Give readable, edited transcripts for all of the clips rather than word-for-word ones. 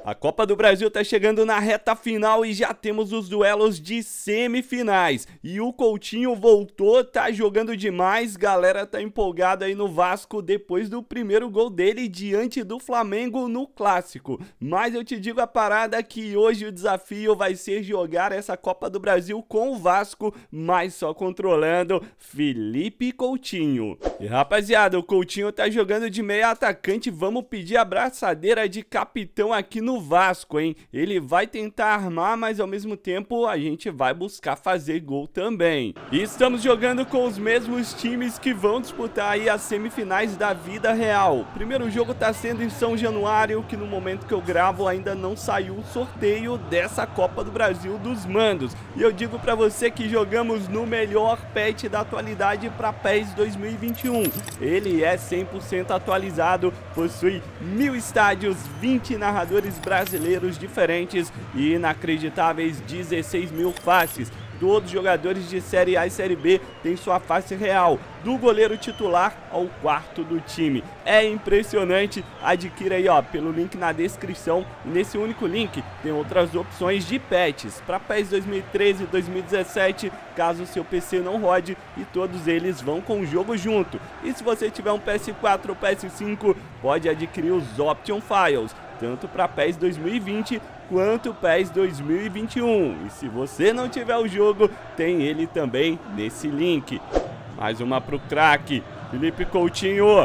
A Copa do Brasil está chegando na reta final e já temos os duelos de semifinais. E o Coutinho voltou, tá jogando demais, galera tá empolgada aí no Vasco depois do primeiro gol dele diante do Flamengo no Clássico. Mas eu te digo a parada que hoje o desafio vai ser jogar essa Copa do Brasil com o Vasco, mas só controlando Felipe Coutinho. E rapaziada, o Coutinho tá jogando de meia atacante, vamos pedir a braçadeira de capitão aqui no Vasco, hein? Ele vai tentar armar, mas ao mesmo tempo a gente vai buscar fazer gol também. E estamos jogando com os mesmos times que vão disputar aí as semifinais da vida real. O primeiro jogo tá sendo em São Januário, que no momento que eu gravo ainda não saiu o sorteio dessa Copa do Brasil dos Mandos. E eu digo pra você que jogamos no melhor patch da atualidade para PES 2021. Ele é 100% atualizado, possui 1000 estádios, 20 narradores brasileiros diferentes e inacreditáveis 16.000 faces. Todos os jogadores de Série A e Série B têm sua face real, do goleiro titular ao quarto do time. É impressionante, adquira aí ó, pelo link na descrição. E nesse único link tem outras opções de patches para PES 2013 e 2017, caso o seu PC não rode, e todos eles vão com o jogo junto. E se você tiver um PS4 ou PS5, pode adquirir os Option Files, tanto para PES 2020 quanto PES 2021. E se você não tiver o jogo, tem ele também nesse link. Mais uma pro craque, Felipe Coutinho.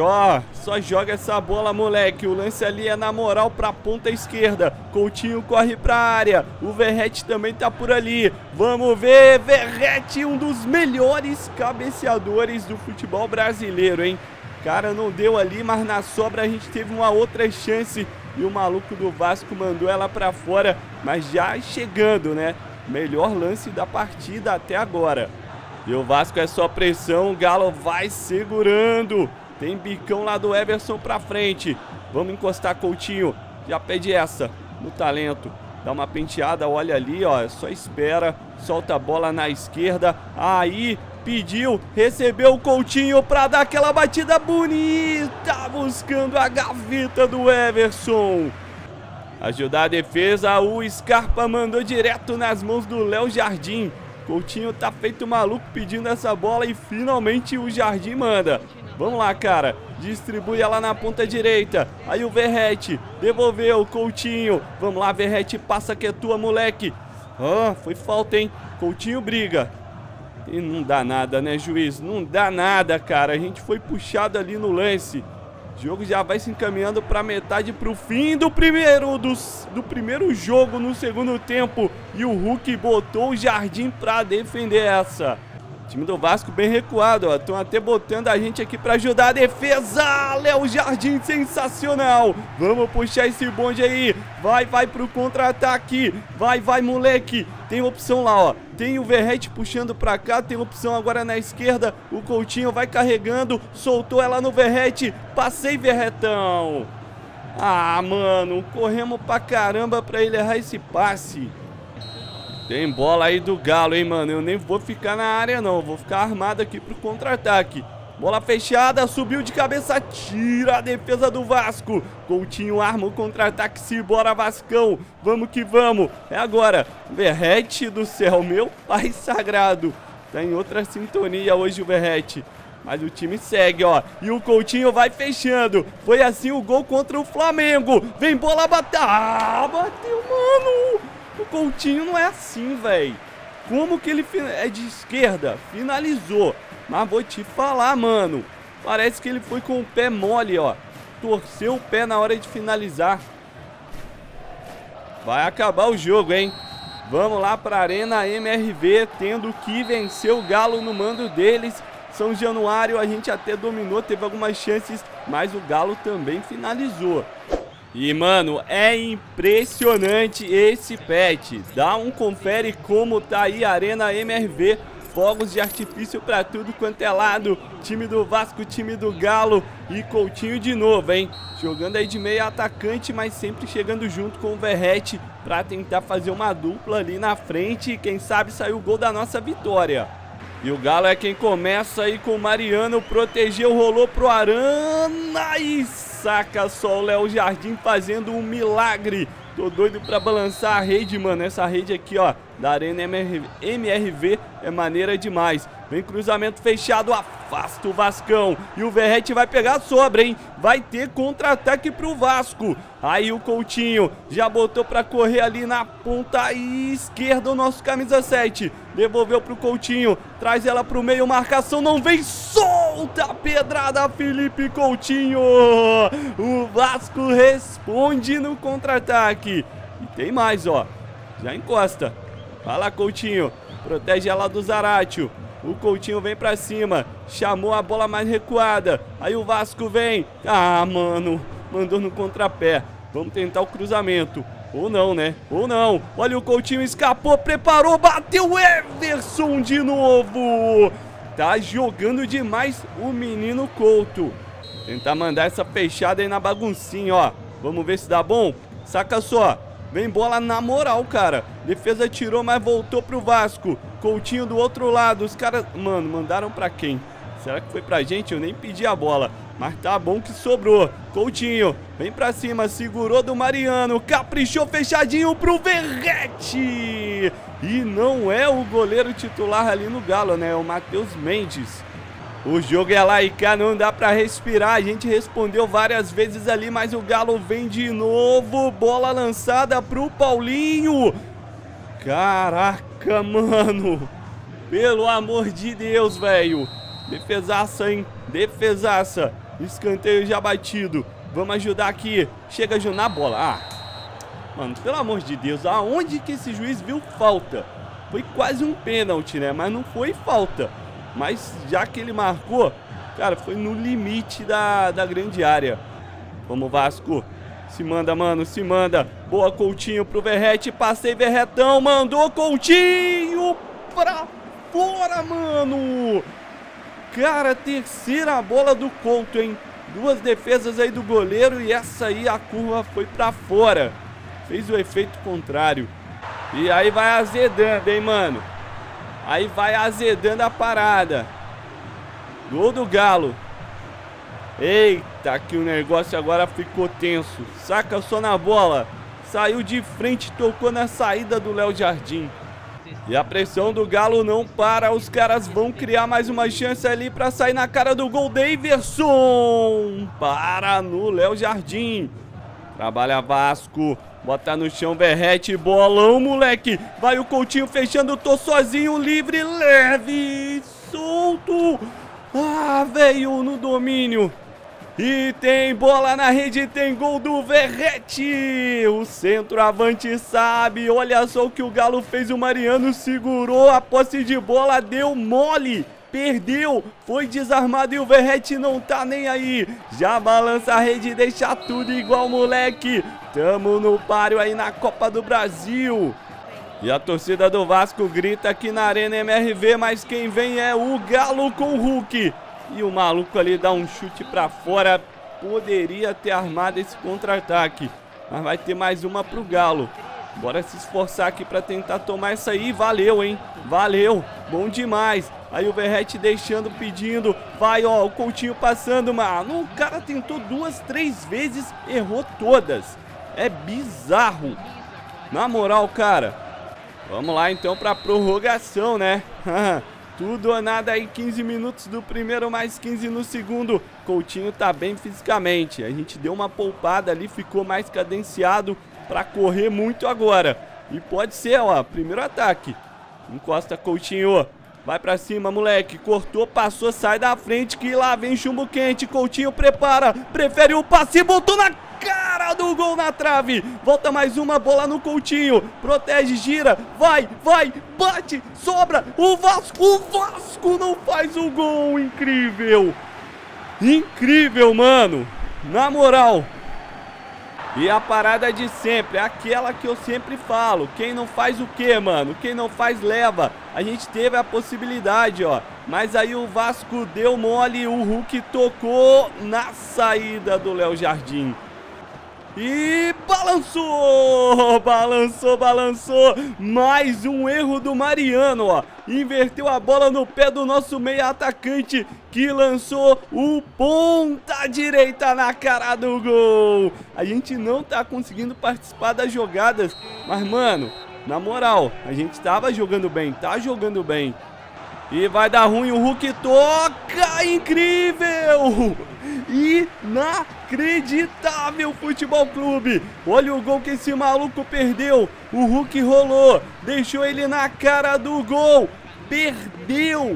Só joga essa bola, moleque. O lance ali é na moral pra ponta esquerda. Coutinho corre pra área. O Verratti também tá por ali. Vamos ver, Verratti, um dos melhores cabeceadores do futebol brasileiro, hein? Cara, não deu ali, mas na sobra a gente teve uma outra chance e o maluco do Vasco mandou ela pra fora, mas já chegando, né? Melhor lance da partida até agora. E o Vasco é só pressão, o Galo vai segurando. Tem bicão lá do Everson pra frente. Vamos encostar Coutinho, já pede essa no talento. Dá uma penteada, olha ali, ó, só espera, solta a bola na esquerda, aí pediu, recebeu o Coutinho pra dar aquela batida bonita, buscando a gaveta do Everson. Ajudar a defesa, o Scarpa mandou direto nas mãos do Léo Jardim. Coutinho tá feito maluco pedindo essa bola e finalmente o Jardim manda. Vamos lá, cara, distribui ela na ponta direita. Aí o Verratti devolveu o Coutinho. Vamos lá, Verratti, passa que é tua, moleque. Ah, foi falta, hein? Coutinho briga. E não dá nada, né, juiz? Não dá nada, cara. A gente foi puxado ali no lance. O jogo já vai se encaminhando para metade, pro fim do primeiro jogo no segundo tempo. E o Hulk botou o Jardim para defender essa. O time do Vasco bem recuado, ó. Estão até botando a gente aqui para ajudar a defesa. Léo Jardim, sensacional. Vamos puxar esse bonde aí. Vai pro contra-ataque. Vai, moleque. Tem opção lá, ó. Tem o Verratti puxando pra cá. Tem opção agora na esquerda. O Coutinho vai carregando. Soltou ela no Verratti. Passei, Verretão. Ah, mano. Corremos pra caramba pra ele errar esse passe. Tem bola aí do Galo, hein, mano. Eu nem vou ficar na área, não. Vou ficar armado aqui pro contra-ataque. Bola fechada, subiu de cabeça, tira a defesa do Vasco. Coutinho arma o contra-ataque, se bora, Vascão. Vamos que vamos. É agora. Verratti do céu, meu pai sagrado. Tá em outra sintonia hoje o Verratti. Mas o time segue, ó. E o Coutinho vai fechando. Foi assim o gol contra o Flamengo. Vem bola, bateu. Ah, bateu, mano. O Coutinho não é assim, velho. Como que ele é de esquerda? Finalizou. Mas vou te falar, mano. Parece que ele foi com o pé mole, ó. Torceu o pé na hora de finalizar. Vai acabar o jogo, hein? Vamos lá pra Arena MRV, tendo que vencer o Galo no mando deles. São Januário, a gente até dominou, teve algumas chances, mas o Galo também finalizou. E, mano, é impressionante esse patch. Dá um confere como tá aí a Arena MRV. Fogos de artifício pra tudo quanto é lado. Time do Vasco, time do Galo. E Coutinho de novo, hein? Jogando aí de meio atacante, mas sempre chegando junto com o Verratti pra tentar fazer uma dupla ali na frente. E quem sabe sair o gol da nossa vitória. E o Galo é quem começa aí com o Mariano. Protegeu, rolou pro Arana e saca só o Léo Jardim fazendo um milagre. Tô doido pra balançar a rede, mano. Essa rede aqui, ó, da Arena MRV é maneira demais. Vem cruzamento fechado, afasta o Vascão. E o Verratti vai pegar a sobra, hein? Vai ter contra-ataque pro Vasco. Aí o Coutinho já botou pra correr ali na ponta esquerda o nosso camisa 7. Devolveu pro Coutinho, traz ela pro meio, marcação não vem, solta a pedrada, Felipe Coutinho. O Vasco responde no contra-ataque. E tem mais, ó. Já encosta. Vai lá, Coutinho. Protege ela do Zaratio. O Coutinho vem pra cima. Chamou a bola mais recuada. Aí o Vasco vem. Ah, mano. Mandou no contrapé. Vamos tentar o cruzamento. Ou não, né? Ou não. Olha o Coutinho, escapou, preparou, bateu. Everson de novo. Tá jogando demais o menino Couto. Tentar mandar essa fechada aí na baguncinha, ó. Vamos ver se dá bom. Saca só. Vem bola na moral, cara. Defesa tirou, mas voltou pro Vasco. Coutinho do outro lado. Os caras, mano, mandaram pra quem? Será que foi pra gente? Eu nem pedi a bola. Mas tá bom que sobrou. Coutinho, vem pra cima. Segurou do Mariano. Caprichou fechadinho pro Verratti. E não é o goleiro titular ali no Galo, né? É o Matheus Mendes. O jogo é lá e cá, não dá pra respirar. A gente respondeu várias vezes ali, mas o Galo vem de novo. Bola lançada pro Paulinho. Caraca, mano. Pelo amor de Deus, velho. Defesaça, hein? Defesaça. Escanteio já batido. Vamos ajudar aqui. Chega na bola. Ah, mano, pelo amor de Deus. Aonde que esse juiz viu falta? Foi quase um pênalti, né? Mas não foi falta. Mas já que ele marcou, cara, foi no limite da grande área. Vamos, Vasco. Se manda, mano, se manda. Boa, Coutinho pro Verratti. Passei, Verretão. Mandou Coutinho pra fora, mano. Cara, terceira bola do Couto, hein? Duas defesas aí do goleiro e essa aí a curva foi pra fora. Fez o efeito contrário. E aí vai azedando, hein, mano? Aí vai azedando a parada. Gol do Galo. Eita, que o negócio agora ficou tenso. Saca só na bola. Saiu de frente, tocou na saída do Léo Jardim. E a pressão do Galo não para. Os caras vão criar mais uma chance ali pra sair na cara do gol. Daverson. Para no Léo Jardim. Trabalha Vasco. Bota no chão, Verratti, bolão, moleque. Vai o Coutinho fechando, tô sozinho, livre, leve, solto. Ah, veio no domínio. E tem bola na rede, tem gol do Verratti. O centroavante sabe, olha só o que o Galo fez, o Mariano segurou a posse de bola, deu mole. Perdeu, foi desarmado e o Verratti não tá nem aí. Já balança a rede e deixa tudo igual, moleque. Tamo no páreo aí na Copa do Brasil. E a torcida do Vasco grita aqui na Arena MRV, mas quem vem é o Galo com o Hulk. E o maluco ali dá um chute pra fora. Poderia ter armado esse contra-ataque, mas vai ter mais uma pro Galo. Bora se esforçar aqui pra tentar tomar essa aí. Valeu, hein? Valeu. Bom demais. Aí o Verratti deixando, pedindo. Vai, ó, o Coutinho passando, mano. O cara tentou 2, 3 vezes, errou todas. É bizarro. Na moral, cara. Vamos lá, então, pra prorrogação, né? Tudo ou nada aí, 15 minutos do primeiro, mais 15 no segundo. Coutinho tá bem fisicamente. A gente deu uma poupada ali, ficou mais cadenciado pra correr muito agora. E pode ser, ó, primeiro ataque. Encosta Coutinho. Vai pra cima, moleque. Cortou, passou, sai da frente que lá vem chumbo quente. Coutinho prepara, prefere o passe, botou na cara do gol na trave. Volta mais uma, bola no Coutinho. Protege, gira, vai, bate, sobra. O Vasco não faz o gol. Incrível. Incrível, mano. Na moral. E a parada de sempre, aquela que eu sempre falo, quem não faz o quê, mano? Quem não faz, leva. A gente teve a possibilidade, ó, mas aí o Vasco deu mole, o Hulk tocou na saída do Léo Jardim. E balançou. Mais um erro do Mariano, ó. Inverteu a bola no pé do nosso meia atacante. que lançou o ponta direita na cara do gol. A gente não tá conseguindo participar das jogadas, mas, mano, na moral, a gente tava jogando bem, tá jogando bem. E vai dar ruim, o Hulk toca, incrível! Inacreditável, Futebol Clube. Olha o gol que esse maluco perdeu. O Hulk rolou, deixou ele na cara do gol. Perdeu.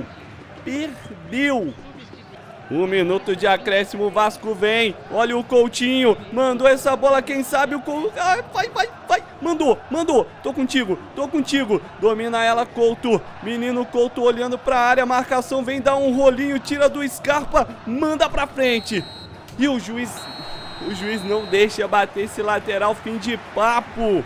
1 minuto de acréscimo, o Vasco vem. Olha o Coutinho, mandou essa bola, quem sabe o Couto... vai, mandou, tô contigo. Domina ela, Couto, menino Couto olhando pra área, marcação vem dar um rolinho, tira do Scarpa, manda pra frente. E o juiz não deixa bater esse lateral, fim de papo.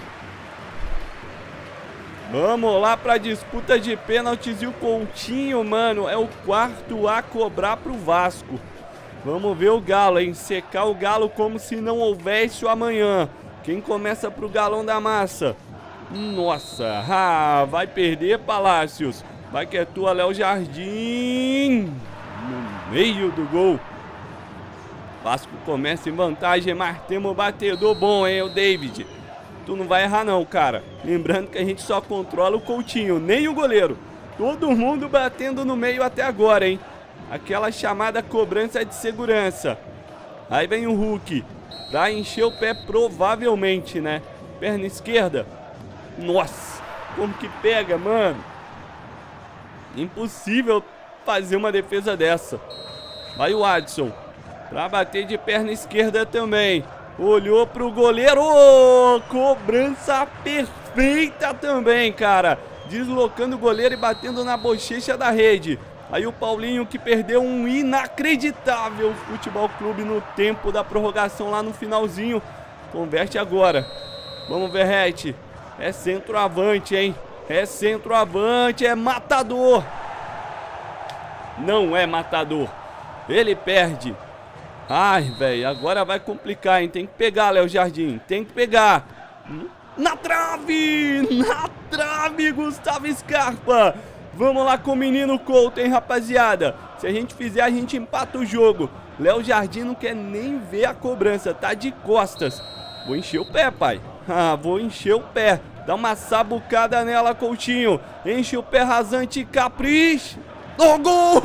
Vamos lá pra disputa de pênaltis e o Coutinho, mano, é o 4º a cobrar pro Vasco. Vamos ver o Galo, hein? Secar o Galo como se não houvesse o amanhã. Quem começa pro Galão da Massa? Nossa, vai perder, Palácios. Vai que é tua, Léo Jardim. No meio do gol. Vasco começa em vantagem, mas temos um batedor bom, hein, o David. Tu não vai errar não, cara. Lembrando que a gente só controla o Coutinho, nem o goleiro. Todo mundo batendo no meio até agora, hein. Aquela chamada cobrança de segurança. Aí vem o Hulk. Pra encher o pé provavelmente, né. Perna esquerda. Nossa, como que pega, mano. Impossível fazer uma defesa dessa. Vai o Adson. Pra bater de perna esquerda também. Olhou pro goleiro, cobrança perfeita também, cara. Deslocando o goleiro e batendo na bochecha da rede. Aí o Paulinho que perdeu um inacreditável Futebol Clube no tempo da prorrogação lá no finalzinho. Converte agora. Vamos ver, Ret. É centroavante, hein? É centroavante, é matador. Não é matador. Ele perde. Ai, velho, agora vai complicar, hein? Tem que pegar, Léo Jardim. Tem que pegar. Na trave! Na trave, Gustavo Scarpa. Vamos lá com o menino Couto, hein, rapaziada? Se a gente fizer, a gente empata o jogo. Léo Jardim não quer nem ver a cobrança. Tá de costas. Vou encher o pé, pai. Vou encher o pé. Dá uma sabucada nela, Coutinho. Enche o pé rasante, capricha. Oh, gol!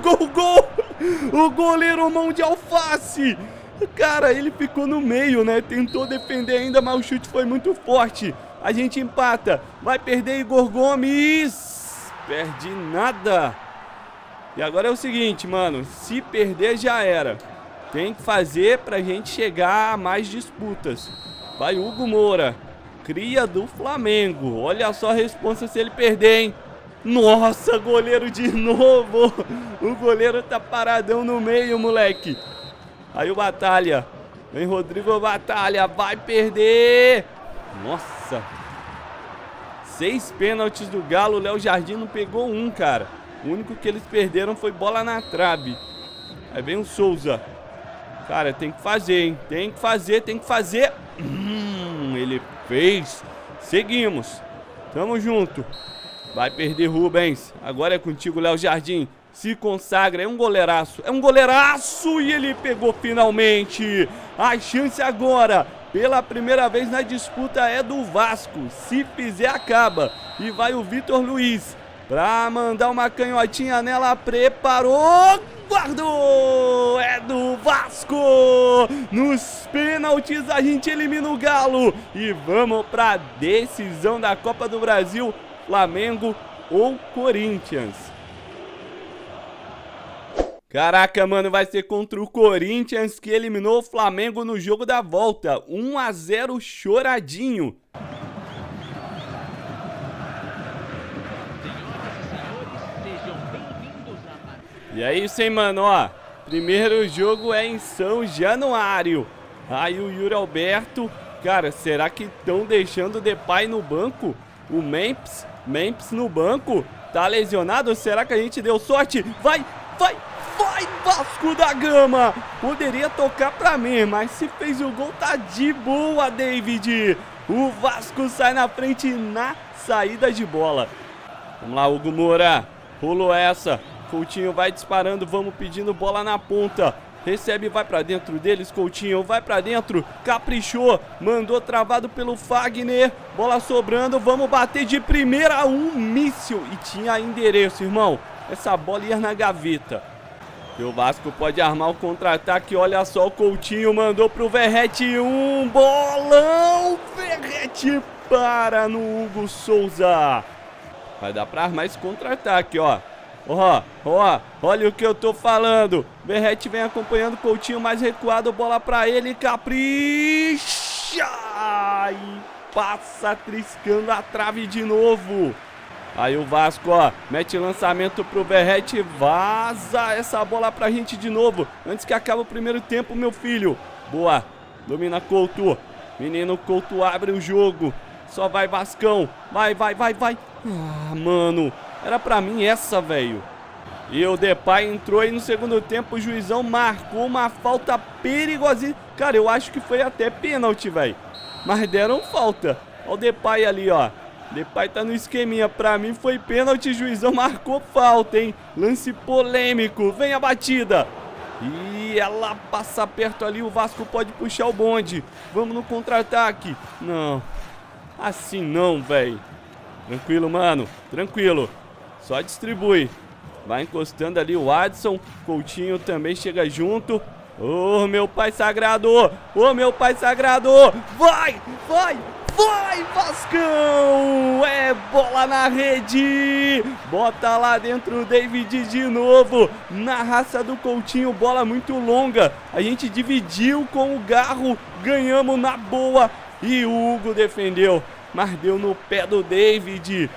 O goleiro mão de alface. Cara, ele ficou no meio, né? Tentou defender ainda, mas o chute foi muito forte. A gente empata. Vai perder Igor Gomes. Perde nada. E agora é o seguinte, mano. Se perder, já era. Tem que fazer pra gente chegar a mais disputas. Vai Hugo Moura. Cria do Flamengo. Olha só a responsa se ele perder, hein? Nossa, goleiro de novo. O goleiro tá paradão no meio, moleque. Aí o Batalha. Vem Rodrigo Batalha. Vai perder. Nossa. 6 pênaltis do Galo. O Léo Jardim não pegou um, cara. O único que eles perderam foi bola na trave. Aí vem o Souza. Cara, tem que fazer, hein? Tem que fazer. Ele fez. Seguimos. Tamo junto. Vai perder Rubens. Agora é contigo, Léo Jardim. Se consagra. É um goleiraço. E ele pegou finalmente. A chance agora, pela primeira vez na disputa, é do Vasco. Se fizer, acaba. E vai o Vitor Luiz pra mandar uma canhotinha nela. Preparou. Guardou. É do Vasco. Nos pênaltis a gente elimina o Galo. E vamos pra decisão da Copa do Brasil. Flamengo ou Corinthians. Caraca, mano, vai ser contra o Corinthians, que eliminou o Flamengo no jogo da volta. 1-0 choradinho. E é isso, hein, mano, ó. Primeiro jogo é em São Januário. Aí o Yuri Alberto. Cara, será que estão deixando o Depay no banco? O Memphis no banco, tá lesionado? Será que a gente deu sorte? Vai, Vasco da Gama! Poderia tocar pra mim, mas se fez o gol, tá de boa, David! O Vasco sai na frente na saída de bola. Vamos lá, Hugo Moura. Rolou essa. Coutinho vai disparando, vamos pedindo bola na ponta. Recebe, vai pra dentro deles, Coutinho, vai pra dentro, caprichou, mandou travado pelo Fagner, bola sobrando, vamos bater de primeira, um míssil, e tinha endereço, irmão, essa bola ia na gaveta. E o Vasco pode armar o contra-ataque, olha só, o Coutinho mandou pro Verratti, um bolão, Verratti para no Hugo Souza. Vai dar pra armar esse contra-ataque, ó. Olha o que eu tô falando. Verratti vem acompanhando o Coutinho mais recuado, bola pra ele, capricha! E passa triscando a trave de novo. Aí o Vasco, ó, mete lançamento pro Verratti, vaza essa bola pra gente de novo, antes que acabe o primeiro tempo, meu filho. Boa, domina Couto, menino Couto abre o jogo, só vai Vascão, vai. Ah, mano, era pra mim essa, velho. E o Depay entrou aí no segundo tempo, o juizão marcou uma falta perigosa. Cara, eu acho que foi até pênalti, velho. Mas deram falta. Olha o Depay ali, ó. Depay tá no esqueminha. Pra mim foi pênalti, o juizão marcou falta, hein. Lance polêmico. Vem a batida. E ela passa perto ali, o Vasco pode puxar o bonde. Vamos no contra-ataque. Não. Assim não, velho. Tranquilo, mano. Tranquilo. Só distribui. Vai encostando ali o Adson. Coutinho também chega junto. Ô, meu pai sagrado. Ô, meu pai sagrado. Vai, Vascão. É bola na rede. Bota lá dentro o David de novo. Na raça do Coutinho, bola muito longa. A gente dividiu com o Garro. Ganhamos na boa. E o Hugo defendeu. Mas deu no pé do David.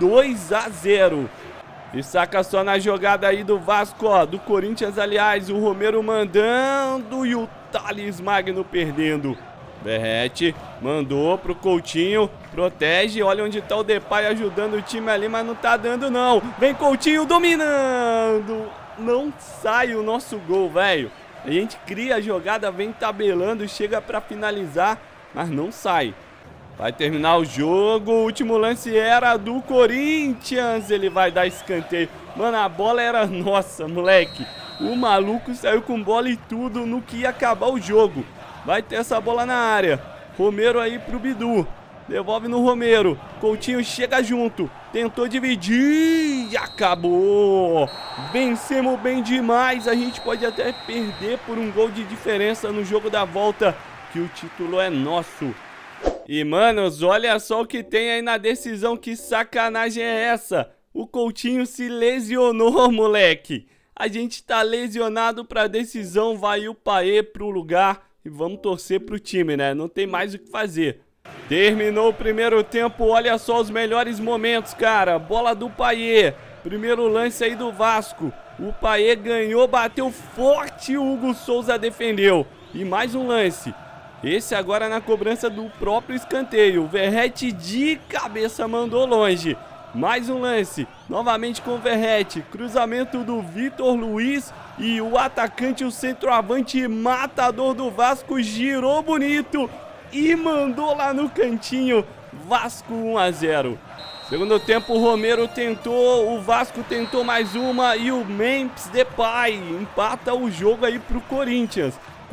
2-0. E saca só na jogada aí do Vasco, ó, do Corinthians, aliás, o Romero mandando e o Thales Magno perdendo. Verratti mandou pro Coutinho, protege, olha onde tá o Depay ajudando o time ali, mas não tá dando não. Vem Coutinho dominando, não sai o nosso gol, velho. A gente cria a jogada, vem tabelando, chega pra finalizar, mas não sai. Vai terminar o jogo, o último lance era do Corinthians, ele vai dar escanteio. Mano, a bola era nossa, moleque. O maluco saiu com bola e tudo no que ia acabar o jogo. Vai ter essa bola na área. Romero aí pro Bidu. Devolve no Romero. Coutinho chega junto. Tentou dividir e acabou. Vencemos bem demais. A gente pode até perder por um gol de diferença no jogo da volta, que o título é nosso. E, manos, olha só o que tem aí na decisão, que sacanagem é essa? O Coutinho se lesionou, moleque. A gente tá lesionado pra decisão, vai o Paê pro lugar e vamos torcer pro time, né? Não tem mais o que fazer. Terminou o primeiro tempo, olha só os melhores momentos, cara. Bola do Paê, primeiro lance aí do Vasco. O Paê ganhou, bateu forte, o Hugo Souza defendeu. E mais um lance. Esse agora na cobrança do próprio escanteio. O Verratti de cabeça mandou longe. Mais um lance. Novamente com o Verratti. Cruzamento do Vitor Luiz. E o atacante, o centroavante matador do Vasco, girou bonito e mandou lá no cantinho. Vasco 1-0. Segundo tempo, o Romero tentou. O Vasco tentou mais uma. E o Memphis Depay empata o jogo aí pro Corinthians.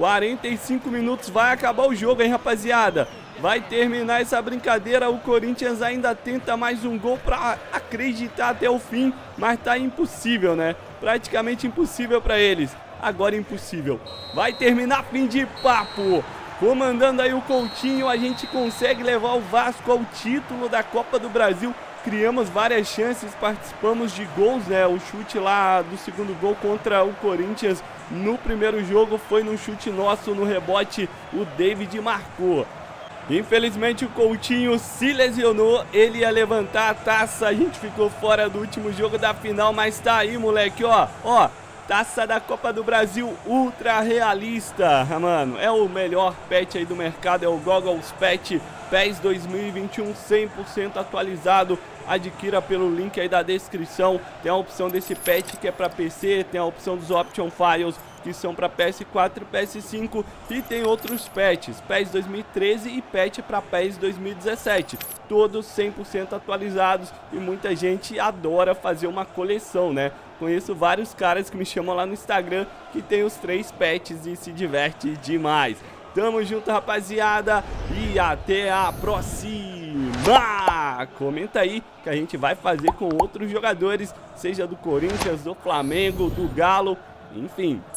45 minutos, vai acabar o jogo, hein, rapaziada? Vai terminar essa brincadeira, o Corinthians ainda tenta mais um gol pra acreditar até o fim, mas tá impossível, né? Praticamente impossível pra eles. Agora impossível. Vai terminar, fim de papo. Comandando aí o Coutinho, a gente consegue levar o Vasco ao título da Copa do Brasil. Criamos várias chances, participamos de gols, né? O chute lá do segundo gol contra o Corinthians no primeiro jogo foi num chute nosso, no rebote o David marcou. Infelizmente o Coutinho se lesionou, ele ia levantar a taça, a gente ficou fora do último jogo da final, mas tá aí, moleque, ó, taça da Copa do Brasil ultra realista, mano, é o melhor pet aí do mercado, é o Goggles Pet PES 2021 100% atualizado. Adquira pelo link aí da descrição. Tem a opção desse patch que é para PC, tem a opção dos Option Files que são para PS4 e PS5 e tem outros patches, PES 2013 e patch para PES 2017, todos 100% atualizados e muita gente adora fazer uma coleção, né? conheço vários caras que me chamam lá no Instagram que tem os 3 pets e se diverte demais. Tamo junto, rapaziada, e até a próxima! Comenta aí que a gente vai fazer com outros jogadores, seja do Corinthians, do Flamengo, do Galo, enfim,